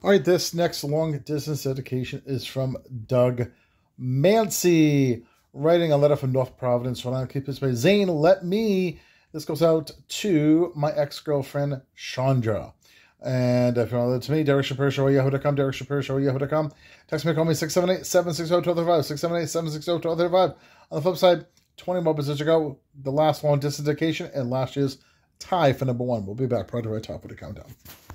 All right, this next long distance dedication is from Doug Mancy, writing a letter from North Providence, Rhode Island. Keep this way. Zane, let me. This goes out to my ex-girlfriend, Chandra. And if you want to to me, Derek Shapiro Show, yahoo.com, Derek Shapiro Show, yahoo.com. Text me, call me 678-760-1235, 678-760-1235. On the flip side, 20 more positions to go. The last long distance dedication and last year's tie for #1. We'll be back. Prior to our top with the countdown.